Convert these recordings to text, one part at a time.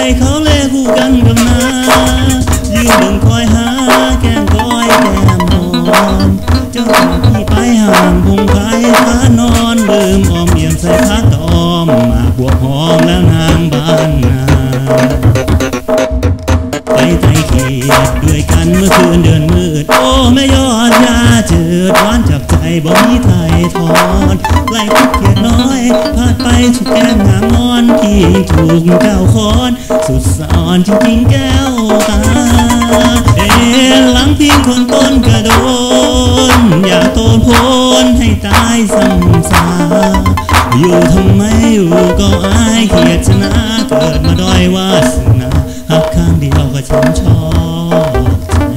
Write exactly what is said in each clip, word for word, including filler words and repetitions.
เขาเล่คู่กันดำนายืนดึงคอยหาแก้มก้อยแก้มหอมเจ้าของพี่ไปห่างพงไผ่ขานอนลืมออมเอี่ยมใส่ผ้าตอมมาบวกหอมแล้วนางบ้านนาไปไต่เขียดด้วยกันเมื่อคืนเดือนมืดโอ้แม่ยอดยาเจิดหวานจับใจบ่มีไทยทอนไล่ทุกเขียดน้อยพาดไปทุกแก้มงามงอนที่ถูกเจ้าคอนสุดสอนจริงๆแก้วตาเอ๋หลังพิงคนต้นกระโดนอย่าโตนโพนให้ตายซ้ำซาอยู่ทำไมอยู่ก็อายเขียดชนะเกิดมาด้อยวาสนาหักข้างเดียวก็ฉันชอบ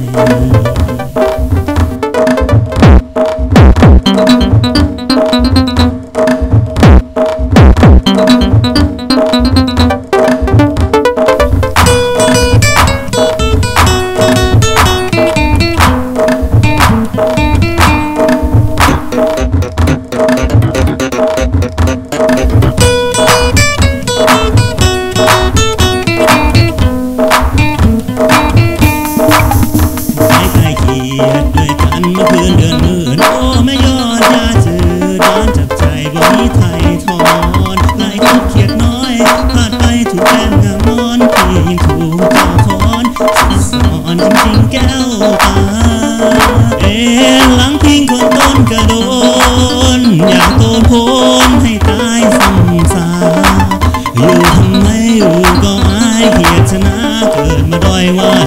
ด้วยกันเมื่อคืนเดือนมืดโอ้แม่ยอดยาเจืดร้อนจับใจบ่มีไทยทอนไล่ทุกเขียดน้อยพาดไปถูกแก้มงามนอนที่ยิ่งถูกเจ้าคอนสอนจริงๆแก้วตาเอ๋หลังพิงคนต้นกระโดนอยากโตนโพนให้ตายซ้ำซาอยู่ทำไมอยู่ก็อายเขียดชนะเกิดมาด้อยวา